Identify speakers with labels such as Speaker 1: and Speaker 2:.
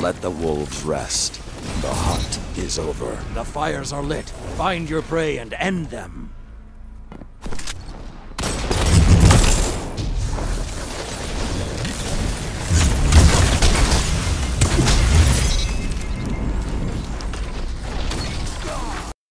Speaker 1: Let the wolves rest. The hunt is over.
Speaker 2: The fires are lit. Find your prey and end them.